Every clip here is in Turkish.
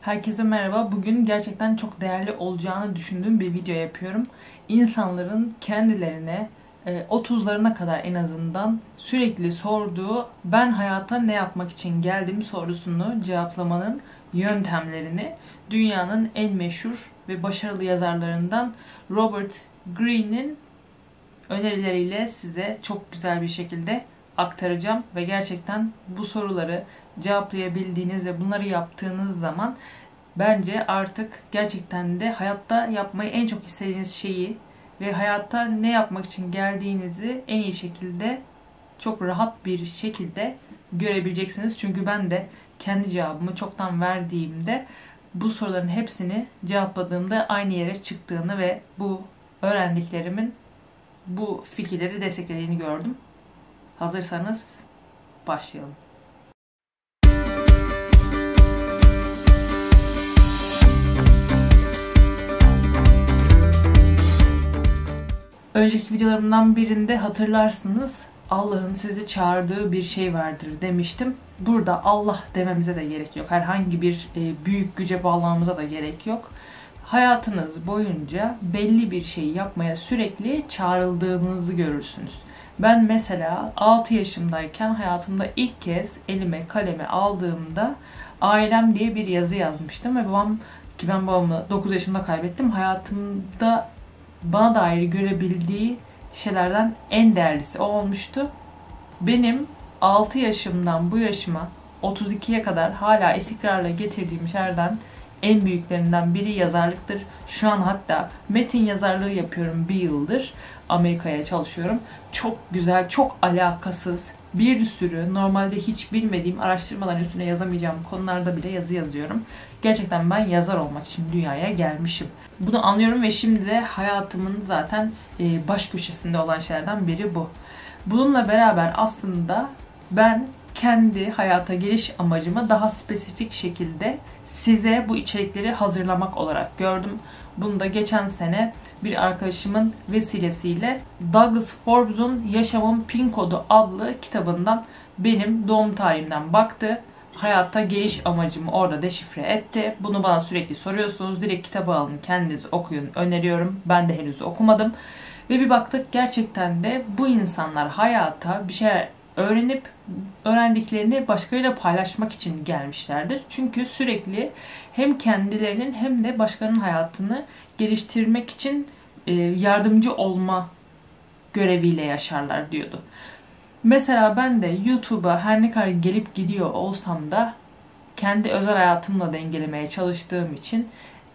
Herkese merhaba. Bugün gerçekten çok değerli olacağını düşündüğüm bir video yapıyorum. İnsanların kendilerine 30'larına kadar en azından sürekli sorduğu "ben hayata ne yapmak için geldim?" sorusunu cevaplamanın yöntemlerini dünyanın en meşhur ve başarılı yazarlarından Robert Greene'in önerileriyle size çok güzel bir şekilde aktaracağım ve gerçekten bu soruları cevaplayabildiğiniz ve bunları yaptığınız zaman bence artık gerçekten de hayatta yapmayı en çok istediğiniz şeyi ve hayatta ne yapmak için geldiğinizi en iyi şekilde, çok rahat bir şekilde görebileceksiniz. Çünkü ben de kendi cevabımı çoktan verdiğimde bu soruların hepsini cevapladığımda aynı yere çıktığını ve bu öğrendiklerimin bu fikirleri desteklediğini gördüm. Hazırsanız başlayalım. Önceki videolarımdan birinde hatırlarsınız, Allah'ın sizi çağırdığı bir şey vardır demiştim. Burada Allah dememize de gerek yok. Herhangi bir büyük güce bağlamamıza da gerek yok. Hayatınız boyunca belli bir şey yapmaya sürekli çağrıldığınızı görürsünüz. Ben mesela 6 yaşımdayken hayatımda ilk kez elime kalemi aldığımda ailem diye bir yazı yazmıştım ve ben babamı 9 yaşımda kaybettim. Hayatımda bana dair görebildiği şeylerden en değerlisi o olmuştu. Benim 6 yaşımdan bu yaşıma 32'ye kadar hala istikrarla getirdiğim şeylerden en büyüklerinden biri yazarlıktır. Şu an hatta metin yazarlığı yapıyorum bir yıldır. Amerika'ya çalışıyorum. Çok güzel, çok alakasız bir sürü normalde hiç bilmediğim araştırmaların üstüne yazamayacağım konularda bile yazı yazıyorum. Gerçekten ben yazar olmak için dünyaya gelmişim. Bunu anlıyorum ve şimdi de hayatımın zaten baş köşesinde olan şeylerden biri bu. Bununla beraber aslında ben kendi hayata geliş amacımı daha spesifik şekilde size bu içerikleri hazırlamak olarak gördüm. Bunu da geçen sene bir arkadaşımın vesilesiyle Douglas Forbes'un Yaşamın Pin Kodu adlı kitabından benim doğum tarihimden baktı. Hayata geliş amacımı orada deşifre etti. Bunu bana sürekli soruyorsunuz. Direkt kitabı alın, kendiniz okuyun öneriyorum. Ben de henüz okumadım. Ve bir baktık, gerçekten de bu insanlar hayata bir şeyler öğrenip öğrendiklerini başkalarıyla paylaşmak için gelmişlerdir. Çünkü sürekli hem kendilerinin hem de başkalarının hayatını geliştirmek için yardımcı olma göreviyle yaşarlar diyordu. Mesela ben de YouTube'a her ne kadar gelip gidiyor olsam da kendi özel hayatımla dengelemeye çalıştığım için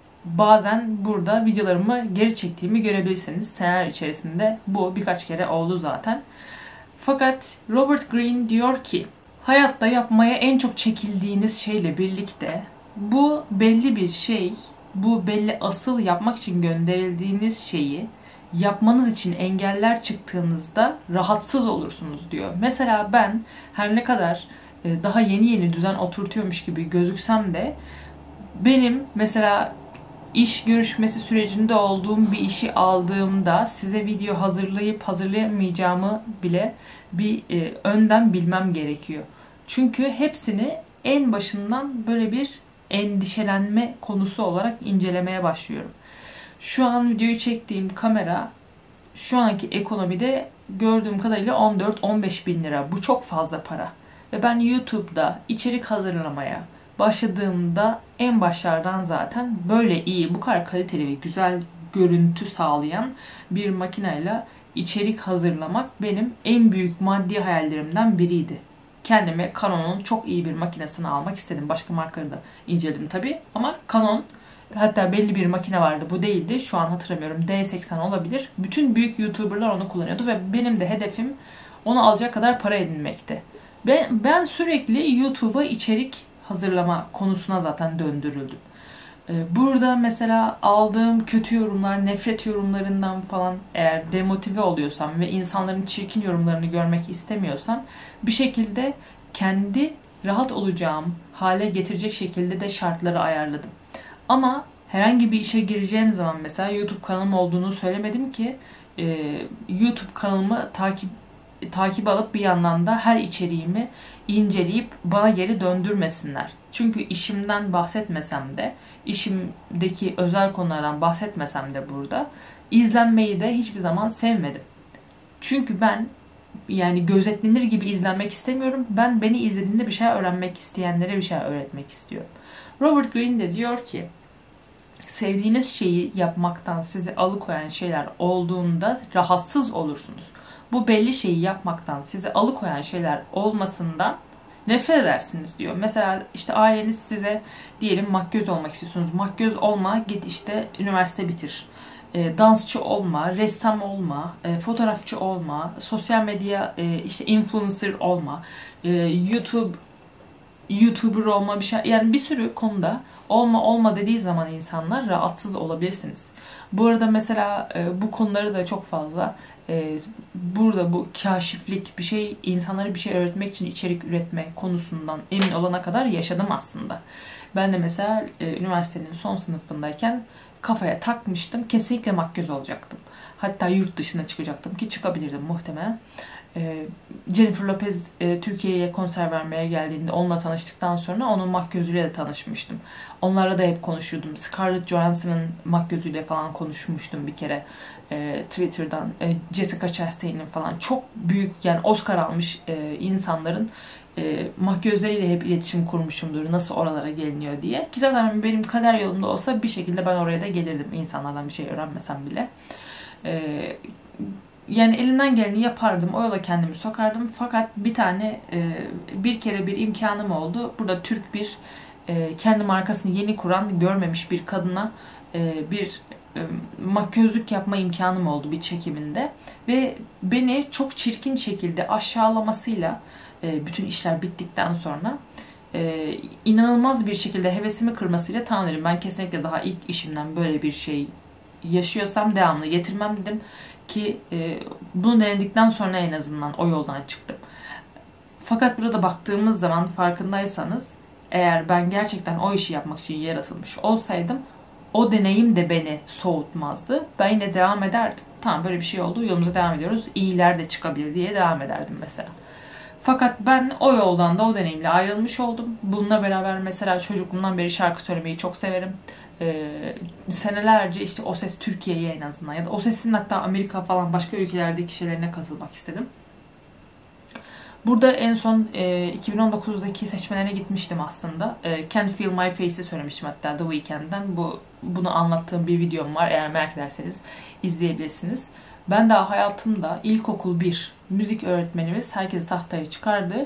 bazen burada videolarımı geri çektiğimi görebilirsiniz. Seneler içerisinde bu birkaç kere oldu zaten. Fakat Robert Greene diyor ki, hayatta yapmaya en çok çekildiğiniz şeyle birlikte bu belli bir şey, bu belli asıl yapmak için gönderildiğiniz şeyi yapmanız için engeller çıktığınızda rahatsız olursunuz diyor. Mesela ben her ne kadar daha yeni düzen oturtuyormuş gibi gözüksem de benim mesela İş görüşmesi sürecinde olduğum bir işi aldığımda size video hazırlayıp hazırlayamayacağımı bile bir önden bilmem gerekiyor. Çünkü hepsini en başından böyle bir endişelenme konusu olarak incelemeye başlıyorum. Şu an videoyu çektiğim kamera şu anki ekonomide gördüğüm kadarıyla 14-15 bin lira. Bu çok fazla para. Ve ben YouTube'da içerik hazırlamaya başladığımda en başlardan zaten böyle iyi, bu kadar kaliteli ve güzel görüntü sağlayan bir makineyle içerik hazırlamak benim en büyük maddi hayallerimden biriydi. Kendime Canon'un çok iyi bir makinesini almak istedim. Başka markaları da inceledim tabii ama Canon, hatta belli bir makine vardı, bu değildi. Şu an hatırlamıyorum. D80 olabilir. Bütün büyük YouTuber'lar onu kullanıyordu ve benim de hedefim onu alacak kadar para edinmekti. Ben sürekli YouTube'a içerik hazırlama konusuna zaten döndürüldüm. Burada mesela aldığım kötü yorumlar, nefret yorumlarından falan eğer demotive oluyorsam ve insanların çirkin yorumlarını görmek istemiyorsam bir şekilde kendi rahat olacağım hale getirecek şekilde de şartları ayarladım. Ama herhangi bir işe gireceğim zaman mesela YouTube kanalım olduğunu söylemedim ki YouTube kanalımı takip takip alıp bir yandan da her içeriğimi inceleyip bana geri döndürmesinler. Çünkü işimden bahsetmesem de, işimdeki özel konulardan bahsetmesem de burada izlenmeyi de hiçbir zaman sevmedim. Çünkü ben yani gözetlenir gibi izlenmek istemiyorum. Ben beni izlediğinde bir şey öğrenmek isteyenlere bir şey öğretmek istiyorum. Robert Greene de diyor ki, sevdiğiniz şeyi yapmaktan sizi alıkoyan şeyler olduğunda rahatsız olursunuz. Bu belli şeyi yapmaktan sizi alıkoyan şeyler olmasından nefret edersiniz diyor. Mesela işte aileniz size diyelim makyöz olmak istiyorsunuz. Makyöz olma, git işte üniversite bitir. Dansçı olma, ressam olma, fotoğrafçı olma, sosyal medya işte influencer olma, YouTuber olma bir şey. Yani bir sürü konuda olma dediği zaman insanlar rahatsız olabilirsiniz. Bu arada mesela bu konuları da çok fazla burada bu kaşiflik bir şey, insanlara bir şey öğretmek için içerik üretme konusundan emin olana kadar yaşadım aslında. Ben de mesela üniversitenin son sınıfındayken kafaya takmıştım. Kesinlikle makyöz olacaktım. Hatta yurt dışına çıkacaktım ki çıkabilirdim muhtemelen. Jennifer Lopez Türkiye'ye konser vermeye geldiğinde onunla tanıştıktan sonra onun makyözüyle de tanışmıştım. Onlarla da hep konuşuyordum. Scarlett Johansson'ın makyözüyle falan konuşmuştum bir kere Twitter'dan. Jessica Chastain'in falan çok büyük yani Oscar almış insanların makyözleriyle hep iletişim kurmuşumdur. Nasıl oralara geliniyor diye. Ki zaten benim kader yolumda olsa bir şekilde ben oraya da gelirdim. İnsanlardan bir şey öğrenmesem bile. Yani elimden geleni yapardım. O yola kendimi sokardım. Fakat bir kere bir imkanım oldu. Burada Türk bir kendi markasını yeni kuran, görmemiş bir kadına bir makyözlük yapma imkanım oldu bir çekiminde. Ve beni çok çirkin şekilde aşağılamasıyla bütün işler bittikten sonra inanılmaz bir şekilde hevesimi kırmasıyla tamam dedim. Ben kesinlikle daha ilk işimden böyle bir şey yaşıyorsam devamlı getirmem dedim. Ki bunu denedikten sonra en azından o yoldan çıktım. Fakat burada baktığımız zaman farkındaysanız eğer ben gerçekten o işi yapmak için yaratılmış olsaydım o deneyim de beni soğutmazdı. Ben yine devam ederdim. Tamam böyle bir şey oldu, yolumuza devam ediyoruz. İyiler de çıkabilir diye devam ederdim mesela. Fakat ben o yoldan da o deneyimle ayrılmış oldum. Bununla beraber mesela çocukluğumdan beri şarkı söylemeyi çok severim. Senelerce işte O Ses Türkiye'ye en azından ya da O Ses'in hatta Amerika falan başka ülkelerdeki şeylerine katılmak istedim. Burada en son 2019'daki seçmelere gitmiştim aslında. Can't Feel My Face'i söylemiştim hatta The Weeknd'den. Bunu anlattığım bir videom var. Eğer merak ederseniz izleyebilirsiniz. Ben daha hayatımda ilkokul 1 müzik öğretmenimiz herkesi tahtaya çıkardı.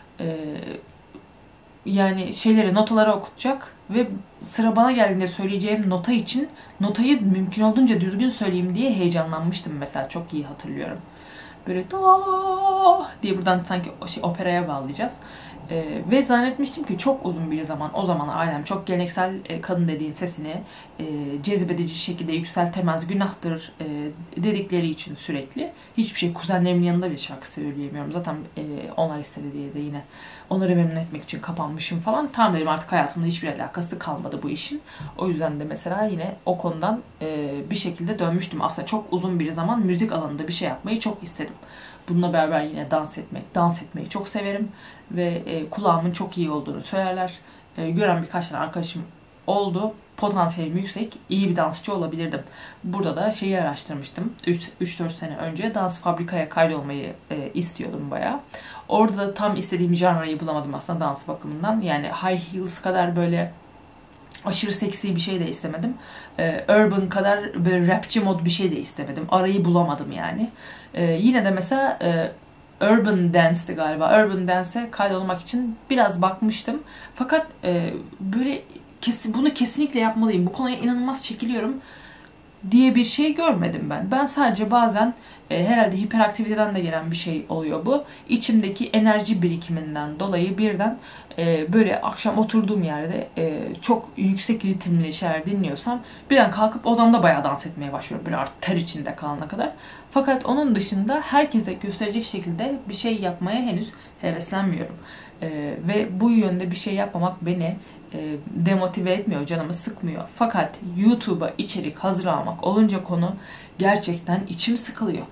Yani notaları okutacak ve sıra bana geldiğinde söyleyeceğim nota için notayı mümkün olduğunca düzgün söyleyeyim diye heyecanlanmıştım mesela. Çok iyi hatırlıyorum. Böyle do diye buradan sanki operaya bağlayacağız. Ve zannetmiştim ki çok uzun bir zaman o zaman ailem çok geleneksel kadın dediğin sesini cezbedici şekilde yükseltemez, günahtır dedikleri için sürekli hiçbir şey, kuzenlerimin yanında bir şarkı söyleyemiyorum. Zaten onlar istedi diye de yine onları memnun etmek için kapanmışım falan. Tamam dedim, artık hayatımda hiçbir alakası kalmadı bu işin. O yüzden de mesela yine o konudan bir şekilde dönmüştüm. Aslında çok uzun bir zaman müzik alanında bir şey yapmayı çok istedim. Bununla beraber yine dans etmeyi çok severim ve kulağımın çok iyi olduğunu söylerler. Gören birkaç tane arkadaşım oldu. Potansiyelim yüksek, iyi bir dansçı olabilirdim. Burada da şeyi araştırmıştım. 3-4 sene önce dans fabrikaya kaydolmayı istiyordum bayağı. Orada da tam istediğim janrayı bulamadım aslında dans bakımından. Yani high heels kadar böyle aşırı seksi bir şey de istemedim. Urban kadar böyle rapçi mod bir şey de istemedim. Arayı bulamadım yani. Yine de mesela Urban Dance'ti galiba. Urban Dance'e kaydolmak için biraz bakmıştım. Fakat böyle bunu kesinlikle yapmalıyım, bu konuya inanılmaz çekiliyorum diye bir şey görmedim ben. Ben sadece bazen herhalde hiperaktiviteden de gelen bir şey oluyor bu. İçimdeki enerji birikiminden dolayı birden böyle akşam oturduğum yerde çok yüksek ritimli şeyler dinliyorsam birden kalkıp odamda bayağı dans etmeye başlıyorum. Böyle artık ter içinde kalana kadar. Fakat onun dışında herkese gösterecek şekilde bir şey yapmaya henüz heveslenmiyorum. Ve bu yönde bir şey yapmamak beni demotive etmiyor, canımı sıkmıyor. Fakat YouTube'a içerik hazırlamak olunca konu gerçekten içim sıkılıyor.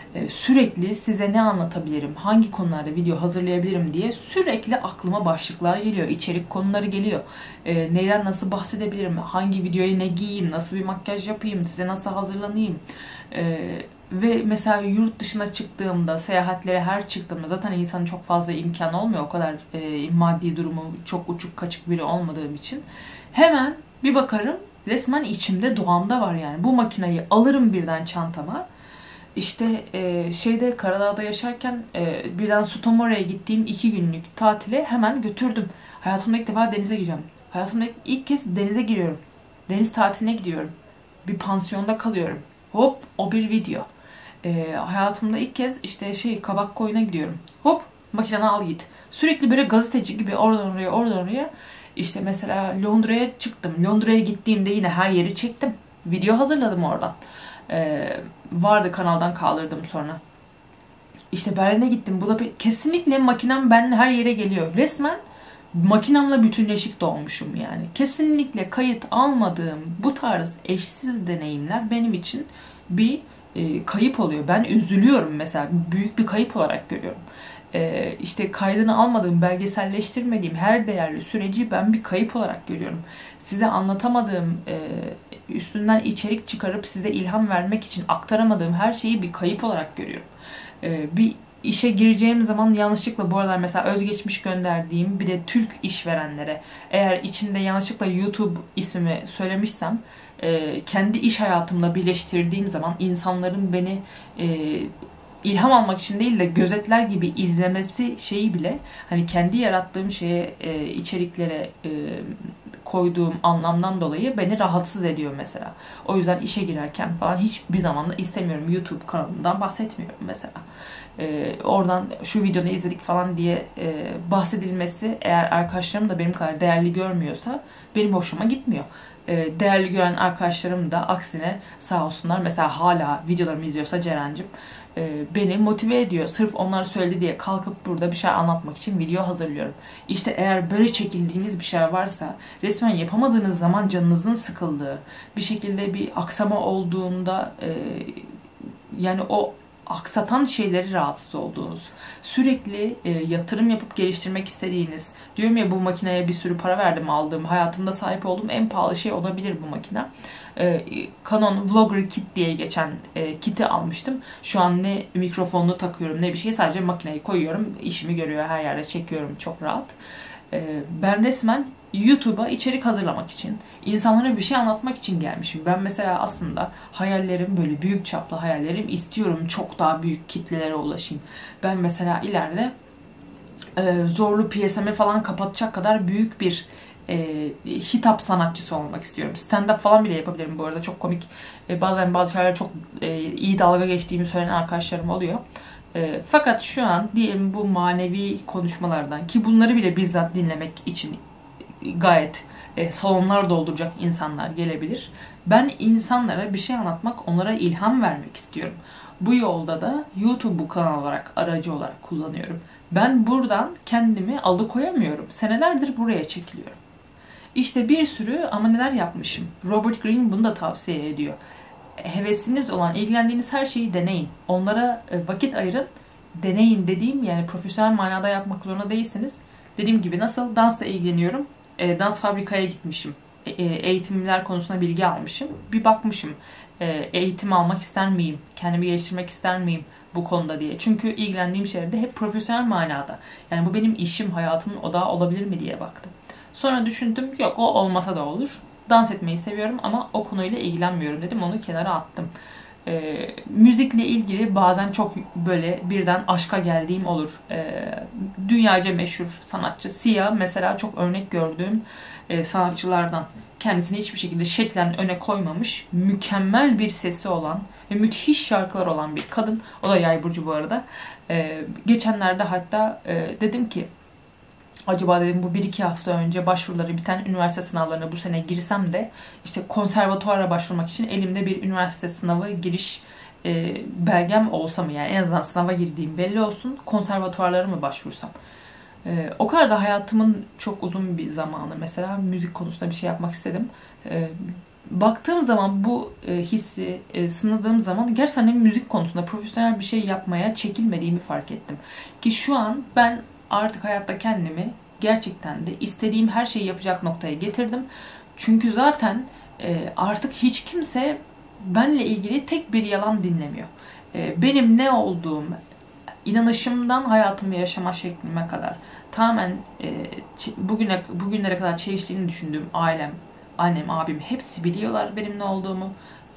Sürekli size ne anlatabilirim, hangi konularda video hazırlayabilirim diye sürekli aklıma başlıklar geliyor, içerik konuları geliyor. Neyden nasıl bahsedebilirim, hangi videoya ne giyeyim, nasıl bir makyaj yapayım, size nasıl hazırlanayım. Ve mesela yurt dışına çıktığımda, seyahatlere her çıktığımda zaten insanın çok fazla imkan olmuyor. O kadar maddi durumu çok uçuk kaçık biri olmadığım için. Hemen bir bakarım, resmen içimde doğamda var yani. Bu makinayı alırım birden çantama. İşte Karadağ'da yaşarken birden Sutomora'ya gittiğim 2 günlük tatile hemen götürdüm. Hayatımda ilk defa denize gireceğim. Hayatımda ilk kez denize giriyorum. Deniz tatiline gidiyorum. Bir pansiyonda kalıyorum. Hop, o bir video. Hayatımda ilk kez kabak koyuna gidiyorum. Hop, makineni al git. Sürekli böyle gazeteci gibi oradan oraya, oradan oraya. İşte mesela Londra'ya çıktım. Londra'ya gittiğimde yine her yeri çektim. Video hazırladım oradan. Vardı, kanaldan kaldırdım sonra. İşte Berlin'e gittim. Kesinlikle makinem benimle her yere geliyor. Resmen makinamla bütünleşik doğmuşum yani. Kesinlikle kayıt almadığım bu tarz eşsiz deneyimler benim için bir kayıp oluyor. Ben üzülüyorum mesela. Büyük bir kayıp olarak görüyorum. İşte kaydını almadığım, belgeselleştirmediğim her değerli süreci ben bir kayıp olarak görüyorum. Size anlatamadığım, üstünden içerik çıkarıp size ilham vermek için aktaramadığım her şeyi bir kayıp olarak görüyorum. Bir işe gireceğim zaman yanlışlıkla, bu aralar mesela özgeçmiş gönderdiğim bir de Türk işverenlere, eğer içinde yanlışlıkla YouTube ismimi söylemişsem, kendi iş hayatımla birleştirdiğim zaman insanların beni ilham almak için değil de gözetler gibi izlemesi şeyi bile, hani kendi yarattığım şeye, içeriklere koyduğum anlamdan dolayı beni rahatsız ediyor mesela. O yüzden işe girerken falan hiçbir zaman da istemiyorum. YouTube kanalımdan bahsetmiyorum mesela. Oradan şu videonu izledik falan diye bahsedilmesi, eğer arkadaşlarım da benim kadar değerli görmüyorsa benim hoşuma gitmiyor. Değerli gören arkadaşlarım da aksine sağ olsunlar, mesela hala videolarımı izliyorsa Ceren'cim, beni motive ediyor. Sırf onlar söyledi diye kalkıp burada bir şey anlatmak için video hazırlıyorum. İşte eğer böyle çekildiğiniz bir şey varsa, resmen yapamadığınız zaman canınızın sıkıldığı, bir şekilde bir aksama olduğunda yani o aksatan şeyleri rahatsız olduğunuz, sürekli yatırım yapıp geliştirmek istediğiniz, diyorum ya, bu makineye bir sürü para verdim, aldığım, hayatımda sahip olduğum en pahalı şey olabilir bu makine. Canon Vlogger Kit diye geçen kiti almıştım. Şu an ne mikrofonunu takıyorum ne bir şey, sadece makineyi koyuyorum, işimi görüyor, her yerde çekiyorum çok rahat. Ben resmen YouTube'a içerik hazırlamak için, insanlara bir şey anlatmak için gelmişim. Ben mesela aslında hayallerim, böyle büyük çaplı hayallerim, istiyorum çok daha büyük kitlelere ulaşayım. Ben mesela ileride zorlu piyesemi falan kapatacak kadar büyük bir hitap sanatçısı olmak istiyorum. Stand-up falan bile yapabilirim bu arada. Çok komik. Bazen bazı şeyler çok iyi dalga geçtiğimi söyleyen arkadaşlarım oluyor. Fakat şu an diyelim bu manevi konuşmalardan, ki bunları bile bizzat dinlemek için gayet salonlar dolduracak insanlar gelebilir. Ben insanlara bir şey anlatmak, onlara ilham vermek istiyorum. Bu yolda da YouTube'u kanal olarak, aracı olarak kullanıyorum. Ben buradan kendimi alıkoyamıyorum. Senelerdir buraya çekiliyorum. İşte bir sürü ama neler yapmışım. Robert Greene bunu da tavsiye ediyor. Hevesiniz olan, ilgilendiğiniz her şeyi deneyin. Onlara vakit ayırın. Deneyin dediğim, yani profesyonel manada yapmak zorunda değilsiniz. Dediğim gibi nasıl dansla ilgileniyorum. Dans fabrikaya gitmişim. Eğitimler konusunda bilgi almışım. Bir bakmışım. Eğitim almak ister miyim? Kendimi geliştirmek ister miyim bu konuda diye. Çünkü ilgilendiğim şeylerde hep profesyonel manada. Yani bu benim işim, hayatımın odağı olabilir mi diye baktım. Sonra düşündüm, yok o olmasa da olur. Dans etmeyi seviyorum ama o konuyla ilgilenmiyorum dedim. Onu kenara attım. Müzikle ilgili bazen çok böyle birden aşka geldiğim olur. Dünyaca meşhur sanatçı Sia mesela çok örnek gördüğüm sanatçılardan. Kendisini hiçbir şekilde şeklen öne koymamış, mükemmel bir sesi olan ve müthiş şarkılar olan bir kadın. O da yay burcu bu arada. Geçenlerde hatta dedim ki, acaba dedim bu 1-2 hafta önce başvuruları biten üniversite sınavlarına bu sene girsem de işte konservatuara başvurmak için elimde bir üniversite sınavı giriş belgem olsa mı, yani en azından sınava girdiğim belli olsun, konservatuarlara mı başvursam? O kadar da hayatımın çok uzun bir zamanı mesela müzik konusunda bir şey yapmak istedim. Baktığım zaman bu hissi sınadığım zaman gerçekten müzik konusunda profesyonel bir şey yapmaya çekinmediğimi fark ettim. Ki şu an ben artık hayatta kendimi gerçekten de istediğim her şeyi yapacak noktaya getirdim. Çünkü zaten artık hiç kimse benle ilgili tek bir yalan dinlemiyor. Benim ne olduğum, inanışımdan hayatımı yaşama şeklime kadar tamamen bugünlere kadar çeliştiğini düşündüğüm ailem, annem, abim hepsi biliyorlar benim ne olduğumu.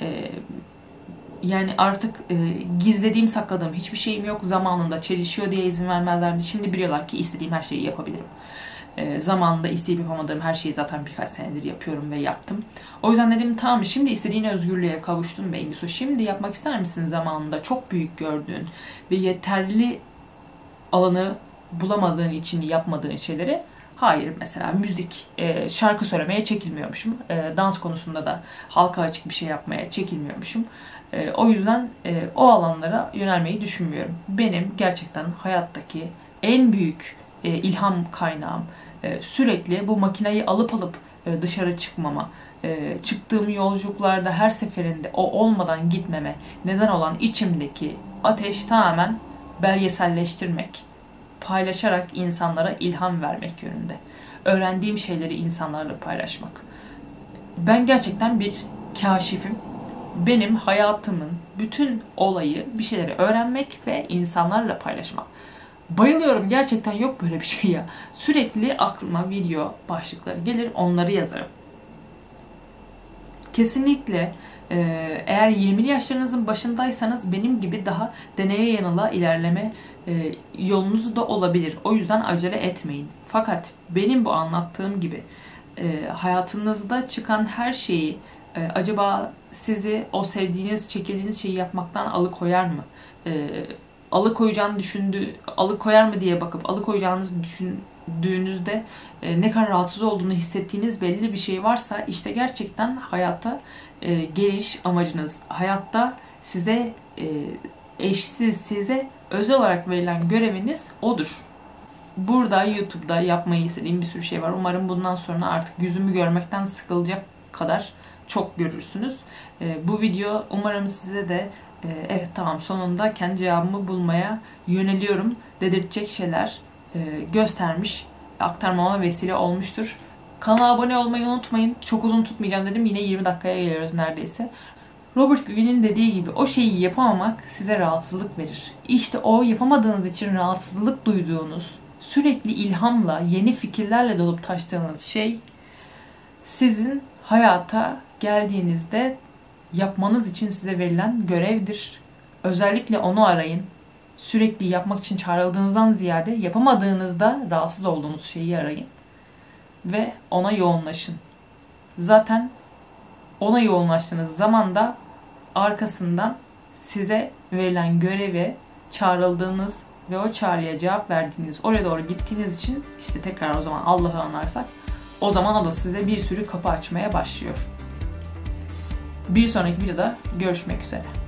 Yani artık gizlediğim, sakladığım hiçbir şeyim yok. Zamanında çelişiyor diye izin vermezlerdi. Şimdi biliyorlar ki istediğim her şeyi yapabilirim. Zamanında isteyip yapamadığım her şeyi zaten birkaç senedir yapıyorum ve yaptım. O yüzden dedim tamam, şimdi istediğin özgürlüğe kavuştun Bengisu. Şimdi yapmak ister misin zamanında çok büyük gördüğün ve yeterli alanı bulamadığın için yapmadığın şeyleri? Hayır, mesela müzik, şarkı söylemeye çekinmiyormuşum. Dans konusunda da halka açık bir şey yapmaya çekinmiyormuşum. O yüzden o alanlara yönelmeyi düşünmüyorum. Benim gerçekten hayattaki en büyük ilham kaynağım sürekli bu makineyi alıp dışarı çıkmama, çıktığım yolculuklarda her seferinde o olmadan gitmeme neden olan içimdeki ateş tamamen belgeselleştirmek, paylaşarak insanlara ilham vermek yönünde. Öğrendiğim şeyleri insanlarla paylaşmak. Ben gerçekten bir kaşifim. Benim hayatımın bütün olayı bir şeyleri öğrenmek ve insanlarla paylaşmak. Bayılıyorum, gerçekten yok böyle bir şey ya. Sürekli aklıma video başlıkları gelir, onları yazarım. Kesinlikle eğer 20'li yaşlarınızın başındaysanız benim gibi daha deneye yanıla ilerleme yolunuz da olabilir. O yüzden acele etmeyin. Fakat benim bu anlattığım gibi hayatınızda çıkan her şeyi acaba sizi o sevdiğiniz, çekildiğiniz şeyi yapmaktan alıkoyar mı? Alıkoyar mı diye bakıp alıkoyacağınızı düşündüğünüzde ne kadar rahatsız olduğunu hissettiğiniz belli bir şey varsa işte gerçekten hayata geliş amacınız, hayatta size eşsiz, size özel olarak verilen göreviniz odur. Burada YouTube'da yapmayı istediğim bir sürü şey var. Umarım bundan sonra artık yüzümü görmekten sıkılacak kadar çok görürsünüz. Bu video umarım size de evet tamam, sonunda kendi cevabımı bulmaya yöneliyorum dedirtecek şeyler göstermiş, aktarmama vesile olmuştur. Kanala abone olmayı unutmayın. Çok uzun tutmayacağım dedim. Yine 20 dakikaya geliyoruz neredeyse. Robert Greene'in dediği gibi o şeyi yapamamak size rahatsızlık verir. İşte o yapamadığınız için rahatsızlık duyduğunuz, sürekli ilhamla, yeni fikirlerle dolup taştığınız şey sizin hayata geldiğinizde yapmanız için size verilen görevdir. Özellikle onu arayın. Sürekli yapmak için çağrıldığınızdan ziyade yapamadığınızda rahatsız olduğunuz şeyi arayın. Ve ona yoğunlaşın. Zaten ona yoğunlaştığınız zaman da arkasından size verilen göreve çağrıldığınız ve o çağrıya cevap verdiğiniz, oraya doğru gittiğiniz için işte tekrar o zaman Allah'ı anlarsak, o zaman o da size bir sürü kapı açmaya başlıyor. Bir sonraki videoda görüşmek üzere.